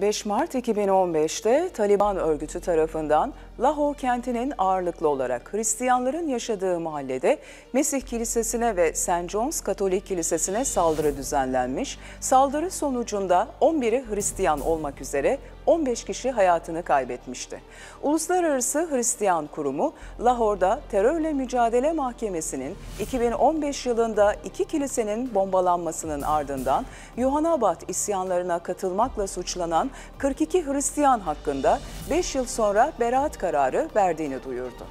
5 Mart 2015'te Taliban örgütü tarafından Lahore kentinin ağırlıklı olarak Hristiyanların yaşadığı mahallede Mesih Kilisesi'ne ve St. John's Katolik Kilisesi'ne saldırı düzenlenmiş. Saldırı sonucunda 11'i Hristiyan olmak üzere 15 kişi hayatını kaybetmişti. Uluslararası Hristiyan Kurumu, Lahore'da Terörle Mücadele Mahkemesi'nin 2015 yılında iki kilisenin bombalanmasının ardından Yuhanabad isyanlarına katılmakla suçlanan 42 Hristiyan hakkında 5 yıl sonra beraat kararı verdiğini duyurdu.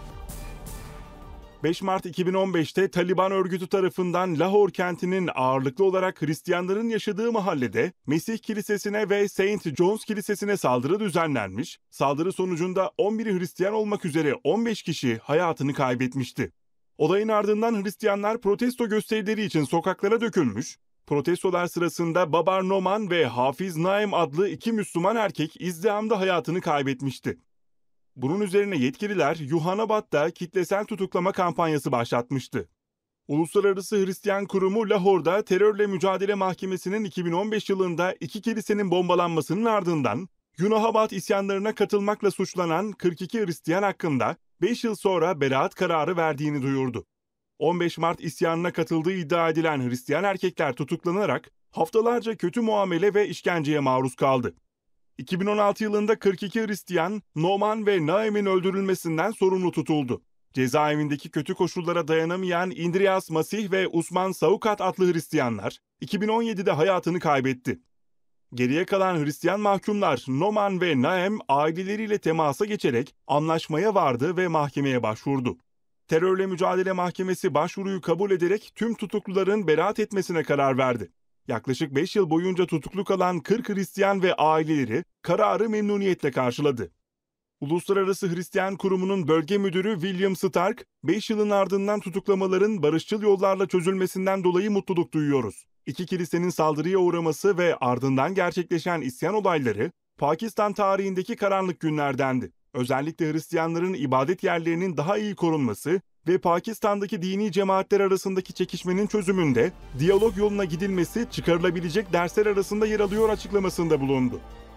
5 Mart 2015'te Taliban örgütü tarafından Lahore kentinin ağırlıklı olarak Hristiyanların yaşadığı mahallede Mesih Kilisesi'ne ve St. John's Kilisesi'ne saldırı düzenlenmiş. Saldırı sonucunda 11'i Hristiyan olmak üzere 15 kişi hayatını kaybetmişti. Olayın ardından Hristiyanlar protesto gösterileri için sokaklara dökülmüş. Protestolar sırasında Babar Noman ve Hafiz Naim adlı iki Müslüman erkek izdihamda hayatını kaybetmişti. Bunun üzerine yetkililer Yuhanabad'da kitlesel tutuklama kampanyası başlatmıştı. Uluslararası Hristiyan Kurumu Lahore'da Terörle Mücadele Mahkemesi'nin 2015 yılında iki kilisenin bombalanmasının ardından Yuhanabad isyanlarına katılmakla suçlanan 42 Hristiyan hakkında 5 yıl sonra beraat kararı verdiğini duyurdu. 15 Mart isyanına katıldığı iddia edilen Hristiyan erkekler tutuklanarak haftalarca kötü muamele ve işkenceye maruz kaldı. 2016 yılında 42 Hristiyan, Noman ve Naim'in öldürülmesinden sorumlu tutuldu. Cezaevindeki kötü koşullara dayanamayan Indrias Masih ve Usman Saukat adlı Hristiyanlar 2017'de hayatını kaybetti. Geriye kalan Hristiyan mahkumlar Noman ve Naim aileleriyle temasa geçerek anlaşmaya vardı ve mahkemeye başvurdu. Terörle Mücadele Mahkemesi başvuruyu kabul ederek tüm tutukluların beraat etmesine karar verdi. Yaklaşık 5 yıl boyunca tutuklu kalan 40 Hristiyan ve aileleri kararı memnuniyetle karşıladı. Uluslararası Hristiyan Kurumu'nun bölge müdürü William Stark, 5 yılın ardından tutuklamaların barışçıl yollarla çözülmesinden dolayı mutluluk duyuyoruz. İki kilisenin saldırıya uğraması ve ardından gerçekleşen isyan olayları, Pakistan tarihindeki karanlık günlerdendi. Özellikle Hristiyanların ibadet yerlerinin daha iyi korunması ve Pakistan'daki dini cemaatler arasındaki çekişmenin çözümünde diyalog yoluna gidilmesi çıkarılabilecek dersler arasında yer alıyor açıklamasında bulundu.